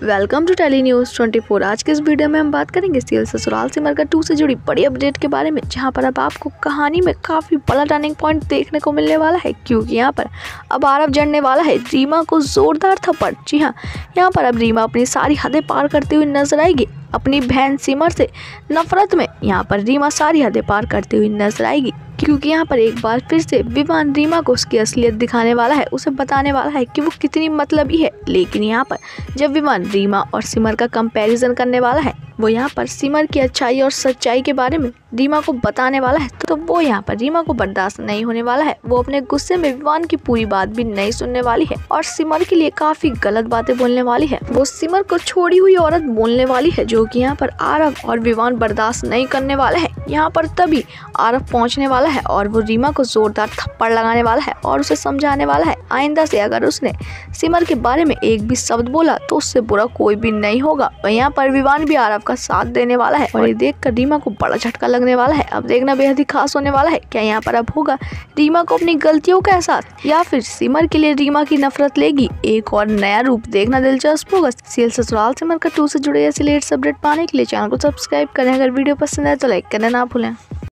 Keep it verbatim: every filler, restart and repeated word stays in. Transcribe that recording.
Welcome to Tele News twenty four. आज के इस वीडियो में हम बात करेंगे सीरियल ससुराल सिमर का टू से जुड़ी बड़ी अपडेट के बारे में, जहां पर अब आपको कहानी में काफ़ी बड़ा टर्निंग पॉइंट देखने को मिलने वाला है, क्योंकि यहां पर अब आरव जड़ने वाला है रीमा को जोरदार थप्पड़। जी हाँ, यहां पर अब रीमा अपनी सारी हदें पार करती हुई नजर आएगी। अपनी बहन सिमर से नफरत में यहाँ पर रीमा सारी हदें पार करती हुई नजर आएगी, क्योंकि यहाँ पर एक बार फिर से विवान रीमा को उसकी असलियत दिखाने वाला है, उसे बताने वाला है कि वो कितनी मतलबी है। लेकिन यहाँ पर जब विवान रीमा और सिमर का कंपैरिजन करने वाला है, वो यहाँ पर सिमर की अच्छाई और सच्चाई के बारे में रीमा को बताने वाला है, तो वो यहाँ पर रीमा को बर्दाश्त नहीं होने वाला है। वो अपने गुस्से में विवान की पूरी बात भी नहीं सुनने वाली है और सिमर के लिए काफी गलत बातें बोलने वाली है। वो सिमर को छोड़ी हुई औरत बोलने वाली है, जो कि यहाँ पर आरव और विवान बर्दाश्त नहीं करने वाला है। यहाँ पर तभी आरव पहुँचने वाला है और वो रीमा को जोरदार थप्पड़ लगाने वाला है और उसे समझाने वाला है, आइंदा से अगर उसने सिमर के बारे में एक भी शब्द बोला तो उससे बुरा कोई भी नहीं होगा। और यहाँ पर विवान भी आरव का साथ देने वाला है और ये देखकर रीमा को बड़ा झटका लगने वाला है। अब देखना बेहद ही खास होने वाला है, क्या यहाँ पर अब होगा रीमा को अपनी गलतियों का एहसास, या फिर सिमर के लिए रीमा की नफरत लेगी एक और नया रूप। देखना दिलचस्प होगा। सीरियल ससुराल सिमर का टू से जुड़े ऐसे लेटेस्ट अपडेट पाने के लिए चैनल को सब्सक्राइब करें। अगर वीडियो पसंद आए तो लाइक करना ना भूलें।